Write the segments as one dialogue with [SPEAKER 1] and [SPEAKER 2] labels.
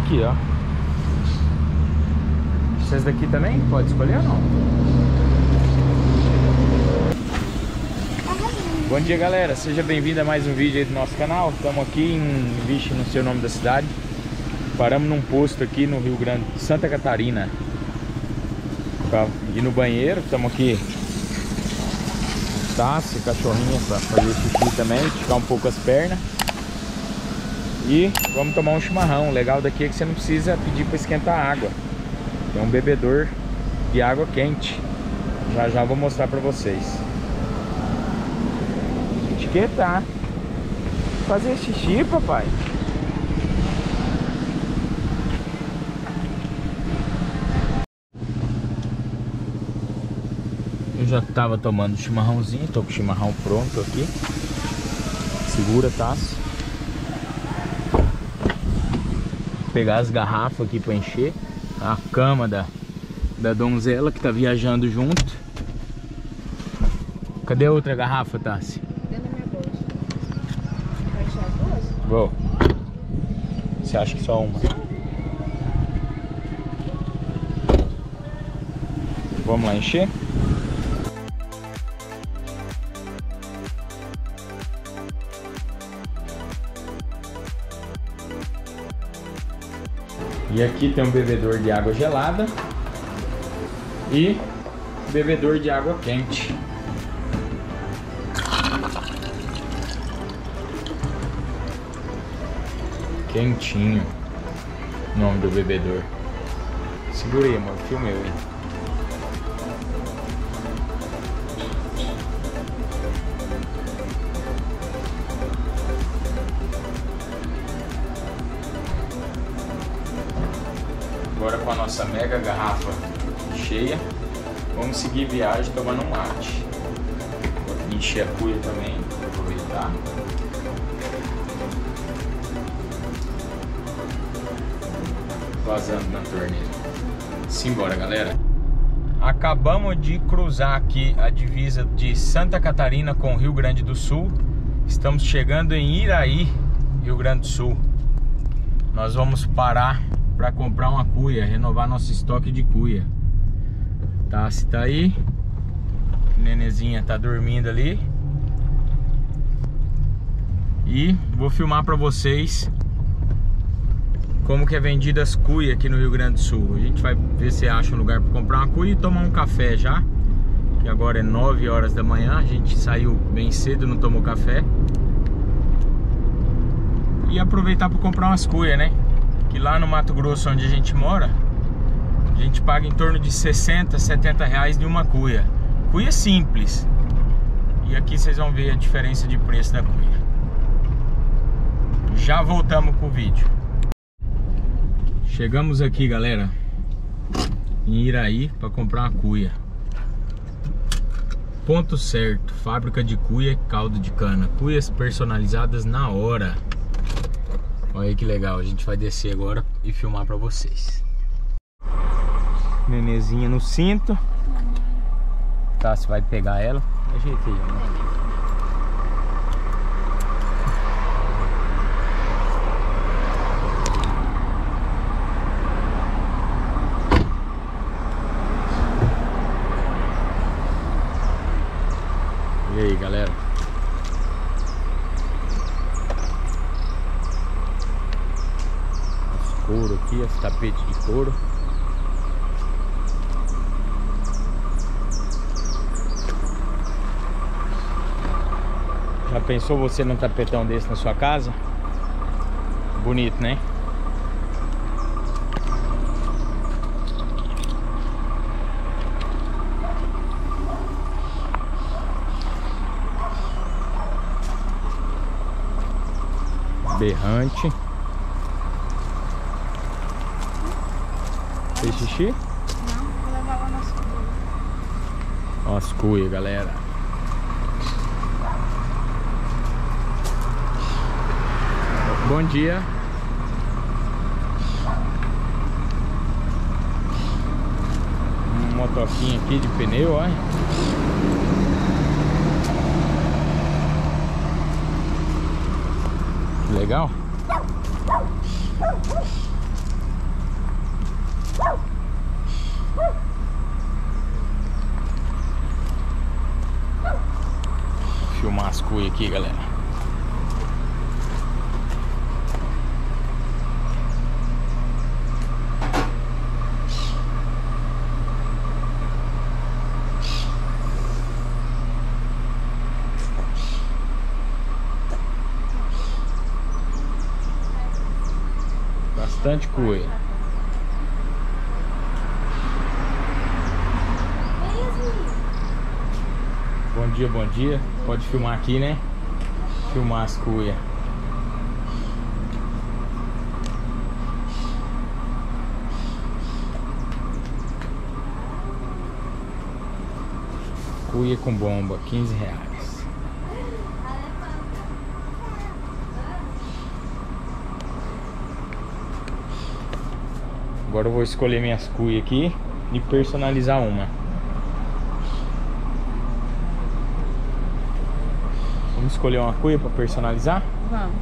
[SPEAKER 1] aqui, ó. Essas daqui também? Pode escolher ou não? Bom dia, galera. Seja bem-vindo a mais um vídeo aí do nosso canal. Estamos aqui em Vixe, não sei o nome da cidade. Paramos num posto aqui no Rio Grande, Santa Catarina, pra ir no banheiro. Estamos aqui Tassi, cachorrinha, para fazer xixi também, esticar um pouco as pernas. E vamos tomar um chimarrão. O legal daqui é que você não precisa pedir para esquentar a água. Tem um bebedor de água quente. Já já vou mostrar para vocês. Etiqueta. Fazer xixi, papai. Eu já tava tomando chimarrãozinho. Tô com o chimarrão pronto aqui. Segura a taça. Vou pegar as garrafas aqui para encher. A cama da donzela que tá viajando junto. Cadê a outra garrafa, Tassi?
[SPEAKER 2] Dentro da minha bolsa. Vai encher as duas?
[SPEAKER 1] Vou. Você acha que só uma? Vamos lá encher? E aqui tem um bebedor de água gelada e bebedor de água quente. Quentinho, o nome do bebedor. Segura aí, amor, filma eu aí. Agora com a nossa mega garrafa cheia, vamos seguir viagem tomando um mate. Vou encher a cuia também, vou aproveitar. Vazando na torneira. Simbora, galera. Acabamos de cruzar aqui a divisa de Santa Catarina com o Rio Grande do Sul. Estamos chegando em Iraí, Rio Grande do Sul. Nós vamos parar para comprar uma cuia, renovar nosso estoque de cuia. Tassi tá aí, Nenezinha tá dormindo ali. E vou filmar para vocês como que é vendida as cuias aqui no Rio Grande do Sul. A gente vai ver se acha um lugar para comprar uma cuia e tomar um café já, que agora é 9 horas da manhã. A gente saiu bem cedo, não tomou café. E aproveitar para comprar umas cuias, né? Que lá no Mato Grosso, onde a gente mora, a gente paga em torno de 60, 70 reais de uma cuia. Cuia simples. E aqui vocês vão ver a diferença de preço da cuia. Já voltamos pro vídeo. Chegamos aqui, galera, em Iraí para comprar uma cuia. Ponto certo, fábrica de cuia e caldo de cana. Cuias personalizadas na hora. Olha aí que legal, a gente vai descer agora e filmar pra vocês. Nenezinha no cinto. Tá, você vai pegar ela. Ajeitei, né? E aí, galera? Couro aqui, esse tapete de couro. Já pensou você num tapetão desse na sua casa? Bonito, né? Berrante. Fez xixi?
[SPEAKER 2] Não, vou levar lá nas cuias.
[SPEAKER 1] Ó as cuias, galera. Bom dia. Um motoquinho aqui de pneu, olha. Que legal. Vou filmar as cuias aqui, galera. Bastante cuia. Bom dia, bom dia. Pode filmar aqui, né? Filmar as cuias. Cuia com bomba, R$15. Agora eu vou escolher minhas cuias aqui e personalizar uma. Vamos escolher uma cuia para personalizar?
[SPEAKER 2] Vamos.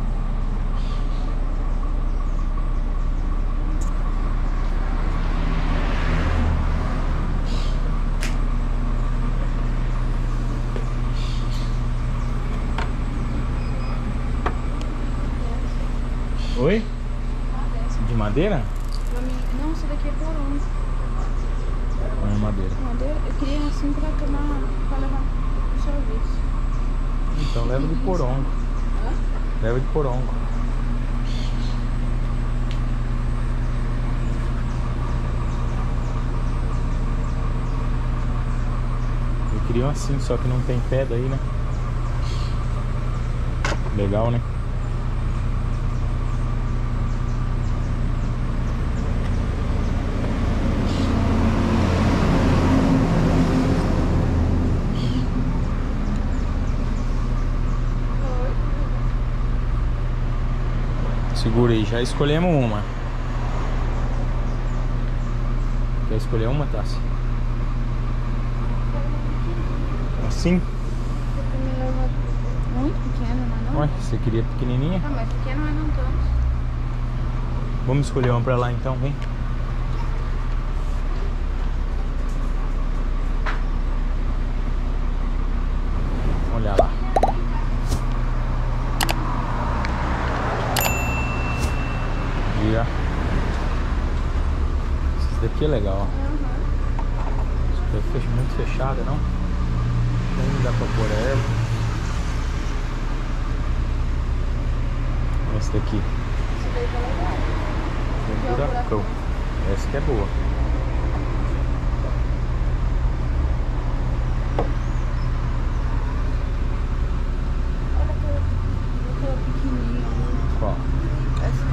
[SPEAKER 1] Oi? De madeira?
[SPEAKER 2] Não, isso daqui é porongo.
[SPEAKER 1] Não é madeira.
[SPEAKER 2] Madeira? Eu queria assim pra tomar, pra levar pro serviço.
[SPEAKER 1] Então leva de porongo.
[SPEAKER 2] Hã?
[SPEAKER 1] Leva de porongo. Eu queria assim, só que não tem pé daí, né? Legal, né? Segura aí, já escolhemos uma. Quer escolher uma, Tassi? Assim?
[SPEAKER 2] Muito pequena, mas não?
[SPEAKER 1] Ué, você queria pequenininha?
[SPEAKER 2] Ah, mas pequena, mas não tanto.
[SPEAKER 1] Vamos escolher uma pra lá então, vem. Olha lá. Gira. Esse daqui é legal, ó. Isso daqui é muito fechada, não? Não dá pra pôr ela. Esse daqui.
[SPEAKER 2] Esse daí tá legal.
[SPEAKER 1] Tem um buracão. Essa que é boa.
[SPEAKER 2] Olha aquela pequenininha.
[SPEAKER 1] Qual?
[SPEAKER 2] Essa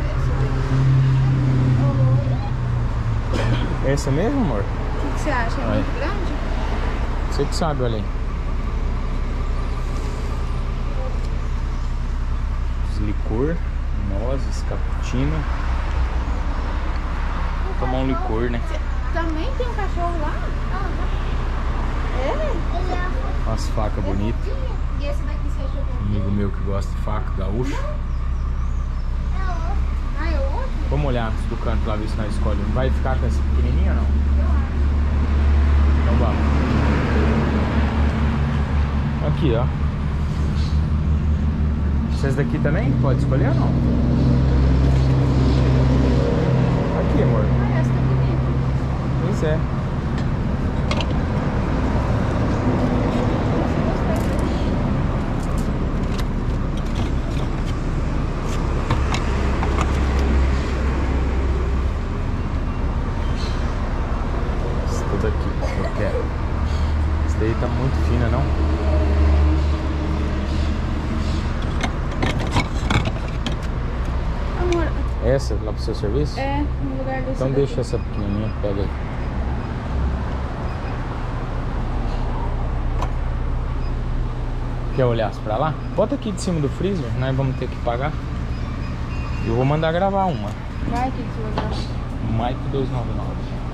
[SPEAKER 2] daí.
[SPEAKER 1] Essa mesmo, amor?
[SPEAKER 2] O que você acha? É
[SPEAKER 1] Olha.
[SPEAKER 2] muito grande?
[SPEAKER 1] Você que sabe, olha aí. Os licor, nozes, cappuccino. Vou tomar um licor, né?
[SPEAKER 2] Também tem um cachorro lá? É?
[SPEAKER 1] Umas facas bonitas.
[SPEAKER 2] E esse daqui você achou
[SPEAKER 1] Um amigo meu que gosta de faca, gaúcho.
[SPEAKER 2] Ah, é outro?
[SPEAKER 1] Vamos olhar do canto lá, ver se nós escolhemos. Vai ficar com essa pequenininha ou não? Então vamos. Aqui, ó. Essas daqui também? Pode escolher ou não? Aqui, amor.
[SPEAKER 2] Ah, essa tá bonita.
[SPEAKER 1] Pois é. Essa daqui eu quero. Essa daí tá muito fina, não?
[SPEAKER 2] Amor,
[SPEAKER 1] Essa lá pro seu serviço?
[SPEAKER 2] é no lugar desse
[SPEAKER 1] Então
[SPEAKER 2] daqui.
[SPEAKER 1] deixa essa pequenininha, pega aí. Quer olhar pra lá? Bota aqui de cima do freezer, nós vamos ter que pagar. Eu vou mandar gravar uma.
[SPEAKER 2] Vai, que você vai gravar.
[SPEAKER 1] Mike 299.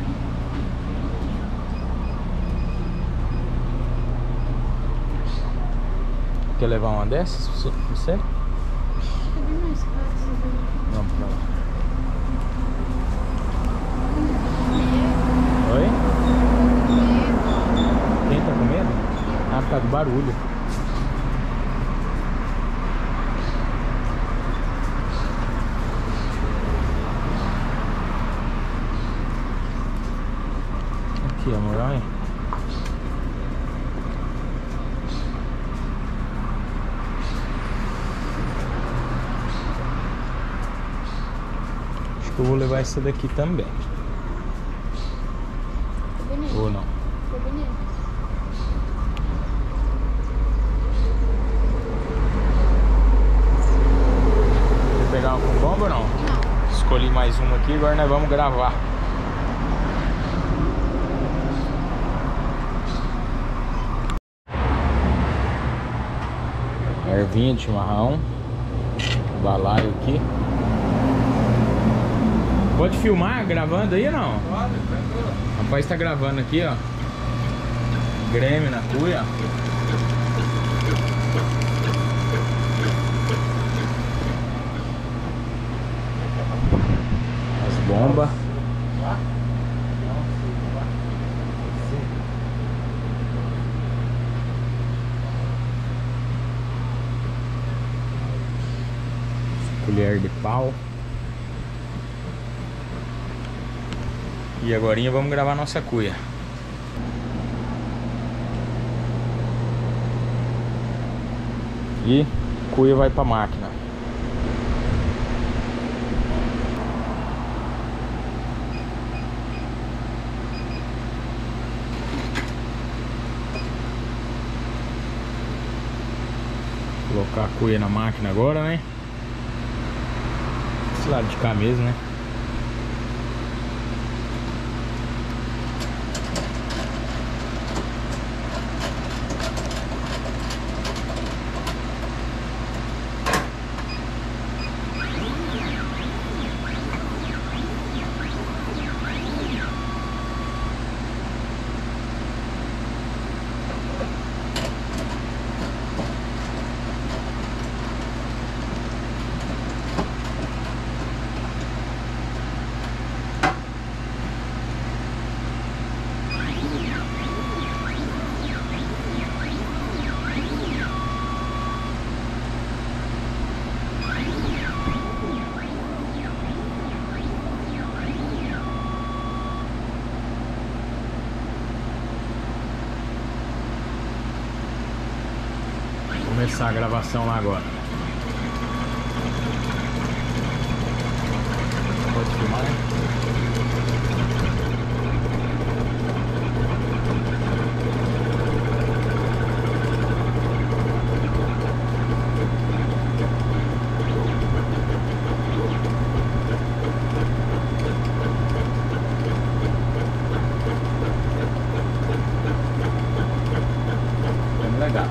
[SPEAKER 1] Quer levar uma dessas? Você?
[SPEAKER 2] Fica bem mais caro essa daí.
[SPEAKER 1] Vamos pra lá. do barulho. Aqui, amor, olha. Acho que eu vou levar essa daqui também.
[SPEAKER 2] Ficou bonito.
[SPEAKER 1] Ou não?
[SPEAKER 2] Ficou bonito.
[SPEAKER 1] Quer pegar uma com bomba ou não?
[SPEAKER 2] Não.
[SPEAKER 1] Escolhi mais uma aqui, agora nós vamos gravar. Ervinha de chimarrão. Balaio aqui. Pode filmar gravando aí ou não?
[SPEAKER 3] Pode, tranquilo.
[SPEAKER 1] O rapaz tá gravando aqui, ó. Grêmio na cuia. As bombas. Colher de pau. E agora vamos gravar nossa cuia. E cuia vai pra máquina. Colocar a cuia na máquina agora, né? Esse lado de cá mesmo, né? Começar a gravação lá agora. Pode filmar, né? Bem legal.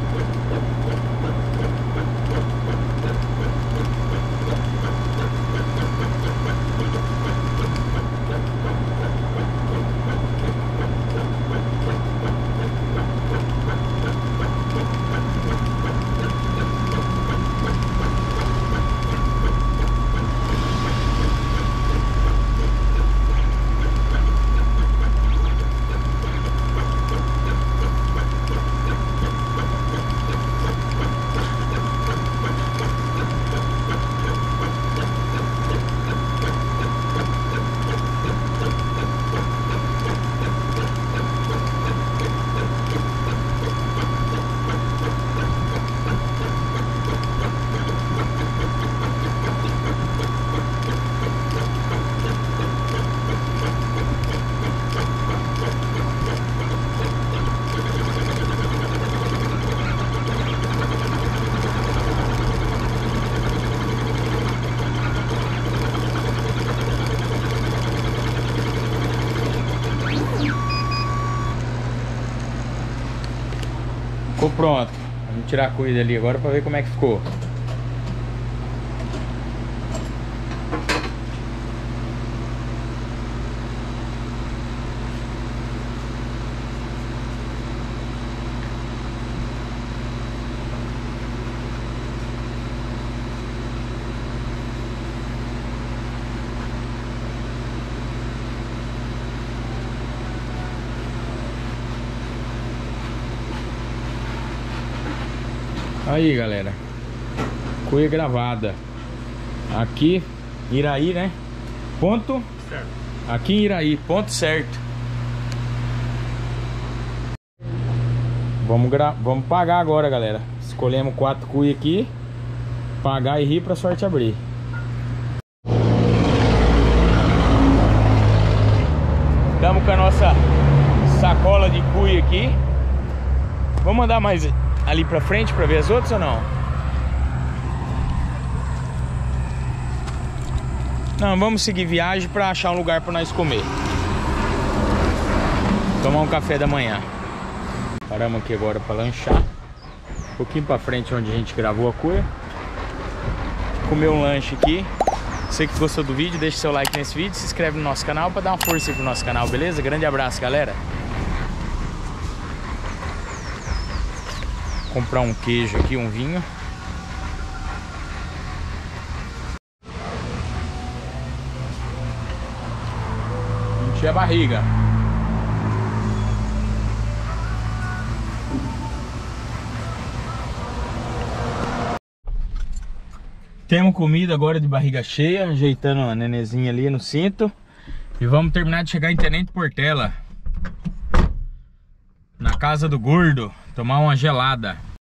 [SPEAKER 1] Ficou pronto. Vamos tirar a cuia dali agora para ver como é que ficou. Aí, galera, cuia gravada. Aqui, Iraí, né? Ponto certo. Aqui em Iraí, ponto certo. Vamos pagar agora, galera. Escolhemos 4 cuias aqui. Pagar e rir pra sorte abrir. Estamos com a nossa sacola de cuia aqui. Vamos andar mais ali pra frente pra ver as outras ou não? Não, vamos seguir viagem pra achar um lugar pra nós comer. Tomar um café da manhã. Paramos aqui agora pra lanchar. Um pouquinho pra frente onde a gente gravou a cuia. Comer um lanche aqui. Você que gostou do vídeo, deixa seu like nesse vídeo. Se inscreve no nosso canal pra dar uma força aí pro nosso canal, beleza? Grande abraço, galera. Comprar um queijo aqui, um vinho. Encher a barriga. Temos comida agora de barriga cheia, ajeitando a nenezinha ali no cinto. E vamos terminar de chegar em Tenente Portela, na casa do gordo, tomar uma gelada.